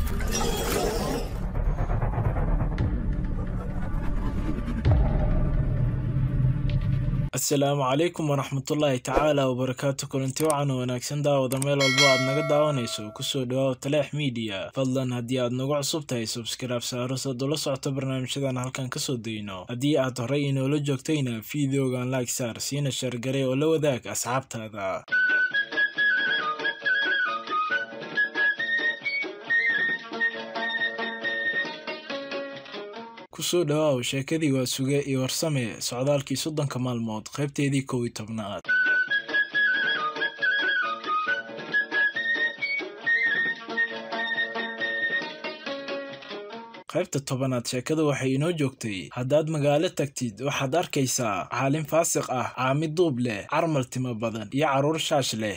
السلام عليكم ورحمة الله تعالى وبركاته. كلنتي وعن وناكسن داودا ميل والبو aad naga daawanayso kusoo dhawaad Talax Media. fadlan haddii aad nagu cusub tahay subscribe saaro soo la socoto barnaamijyadan halkan ka soo deyno. haddii aad horey inoo la joogtayna videogan like saar siina share garee oo la wadaag asxaabtaada. kusoo dhawaaw sheekadii waa suge iyo warsame socdaalkii 30 maalmood qaybteedii 11aad. qaybta 10aad sheekadu waxay inoo joogtay haddaad magaalo tagtid waxaad arkaysaa caalin faasiq ah, caamid duub leh, carmal timo badan iyo caruur shaash leh.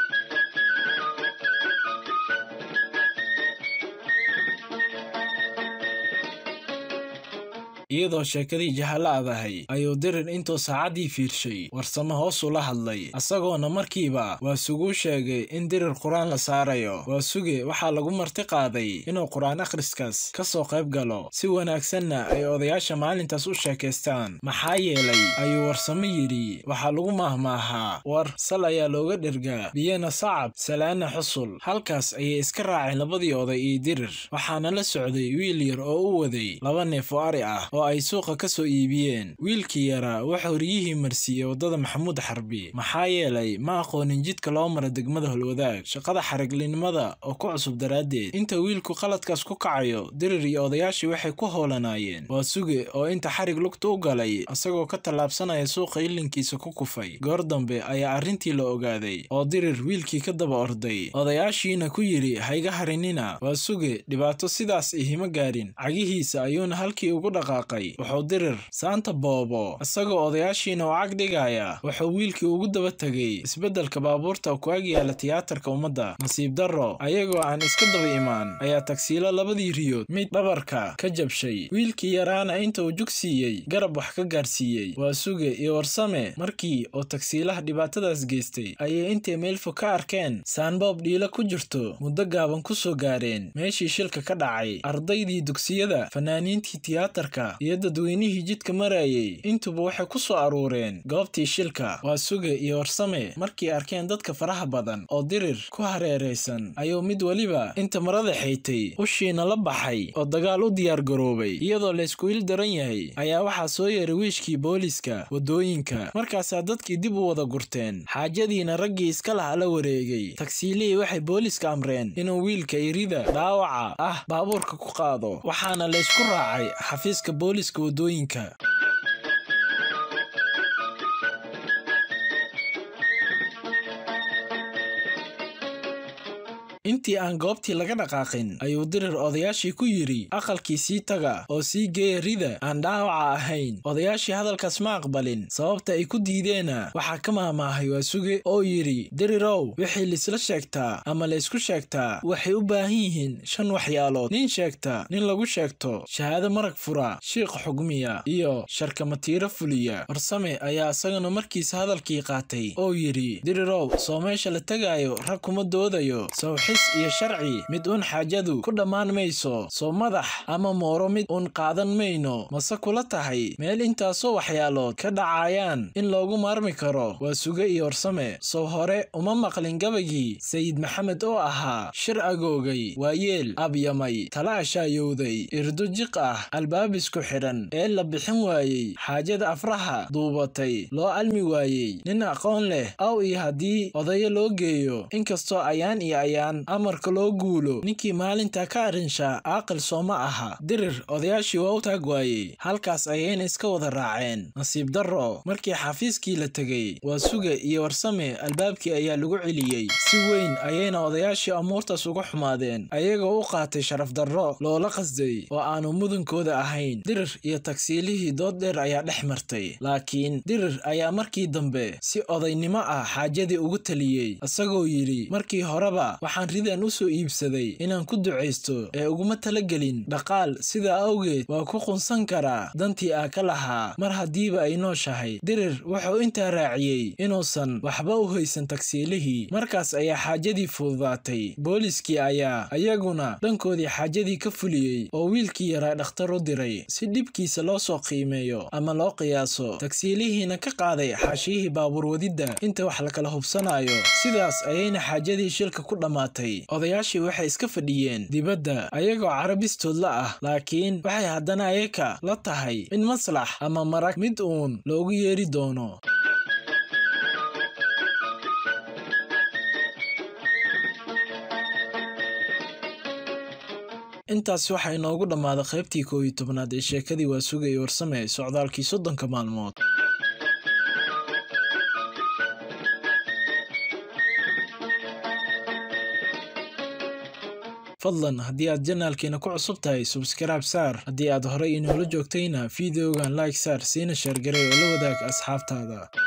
iyadoo sheekadii jahala adahay ayuu dirir intuu saacadii fiirshay warsamo hoos ula hadlay asagoona markiiba waa sugu sheegay in dirir quraan la saarayo. waa suge waxaa lagu marti qaaday inuu quraan akhriskaas ka soo qayb galo si wanaagsanna ay odayaasha maalintaas u sheekaystaan. maxaa yeelay ayuu warsamo yidhi waxaa lagu maahmaahaa war sal ayaa looga dhergaa biyana sacab salaana xusul. halkaas ayay iska raaceen labadii oday iyo dirir waxaana la socday wiil yar oo u waday 2 neef oo ari ah oo ay suuqa ka soo iibiyeen. wiilkii yaraa wuxuu riyihii marsiiyay wadada Maxamuud Xarbi maxaa yeelay ma aqoonin jidka loo maro degmada Holwadaag shaqada xariglinimada oo ku cusub daraadeed. inta wiilku qaladkaas ku kacayo dirir iyo odayaashii waxay ku hoolanayeen. waa suge oo inta xarig lugta u galay asagoo ka talaabsanaya suuqa ilinkiisa ku kufay. goor dambe ayaa arrintii la ogaaday oo dirir wiilkii ka daba orday odayaashiina ku yiri hayga harinina. waa suge dhibaato sidaas ihima gaarin cagihiisa ayuuna halkii ugu dhaqaaqay. wuxuu dirir saanta boobo asagoo odayaashiina u cag dhigaya wuxuu wiilkii ugu daba tagay isbedelka baabuurta ku ag yaala tiyaatarka ummadda. nasiib darro ayagoo aan iska daba imaan ayaa tagsiilo labadii riyood mid dhabarka ka jabshay. wiilkii yaraana inta uu jugsiiyey garab wax ka gaarsiiyey. waa suge iyo warsame markii oo tagsiilaha dhibaatadaas geystay ayay intay meel fog ka arkeen saanboob dhiila ku jirto muddo gaaban ku soo gaareen meeshii shilka ka dhacay. ardaydii dugsiyada, fanaaniintii tiyaatarka iyo dadweynihii jidka marayay intuba waxay ku soo aruureen goobtii shilka. waa suge iyo warsame markii arkeen dadka faraha badan oo dirir ku hareeraysan ayuu mid waliba inta marada xaytay ushiina la baxay oo dagaal u diyaar garoobay. iyadoo la isku il daran yahay ayaa waxaa soo yeeray wiishkii booliska wadooyinka. markaasaa dadkii dib u wada gurteen xaajadiina raggii iska laha la wareegay. tagsiilihii waxay booliska amreen inuu wiilka irida dhaawaca ah baabuurka ku qaado waxaana la isku raacay xafiiska booliska wadooyinka. intii aan goobtii laga dhaqaaqin ayuu dirir odayaashii ku yiri aqalkii sii taga oo sii geeya rida aan dhaawaca ahayn. odayaashii hadalkaas ma aqbalin sababta ay ku diideena waxaa ka maahmaahay waa suge oo yiri dirirow wixii lisla sheegtaa ama la isku sheegtaa waxay u baahan yihiin 5 waxyaalood. nin sheegta, nin lagu sheegto, shahaado marag fura, shiiq xugmiya iyo sharkamatiiro fuliya. warsame ayaa isagana markiisa hadalkii qaatay oo yiri dirirow soo meesha la tagaayo rag kuma doodayo iyo sharci mid un xaajadu ku dhammaan mayso soo madax ama mooro mid un qaadan mayno mase kula tahay meel intaasoo waxyaalood ka dhacayaan in loogu maarmi karo. waa suge iyo warsame soo hore uma maqlin gabagii sayid maxamed oo ahaa shir agoogay waayeel abyamay tala ashaayowday irdo jiq ah albaabisku xidhan ee la bixin waayey xaajada afraha duubatay loo almi waayey nin aqoon leh aw iyo haddii odayo loo geeyo inkastoo ayaan iyo ayaan amarka loo guulo ninkii maalinta ka arinsha aqal sooma aha. dirir odayaashii waa u taag waayey halkaas ayayna iska wada raaceen. nasiib darro markii xafiiskii la tegay waa suge iyo warsame albaabkii ayaa lagu celiyey. si weyn ayayna odayaashii amuurtaas uga xumaadeen ayagoo u qaatay sharaf darro loola qasday oo aanu mudankooda ahayn. dirir iyo tagsiilihii dood dheer ayaa dhex martay laakiin dirir ayaa markii dambe si odaynimo ah xaajadii ugu taliyey isagoo yidhi markii horeba waxaan ridan u soo iibsaday inaan ku duceysto ee uguma talagelin dhaqaal sida awgeed waa ku qunsan karaa dantii aan ka lahaa mar haddiiba ay nooshahay. Dirir wuxuu intaa raaciyey inuusan waxba u haysan tagsiilihii. Markaas ayaa xaajadii fududaatay. Booliskii ayaa ayaguna dhankoodii xaajadii ka fuliyey oo wiilkii yaraa dhakhtar u diray si dhibkiisa loo soo qiimeeyo ama loo qiyaaso. Tagsiilihiina ka qaaday xaashiyihii baabuur wadidda inta wax la kala hubsanayo. Sidaas ayayna xaajadii shilka ku dhammaatay. Odayaashii waxay iska fadhiyeen dibadda ayagoo carabistood la ah, laakiin waxay haddana ayaka la tahay in maslax ama marag mid uun loogu yeeri doono. intaas waxay noogu dhammaaday qaybtii 11aad ee sheekadii waa sugay warsame socdaalkii 30 maalmood. fadlan haddii aad janaalkeena ku cusub tahay subscribe saar, haddii aad horey inoola joogtayna fiideogan like saar, siina share garay oo la wadaag asxaabtaada.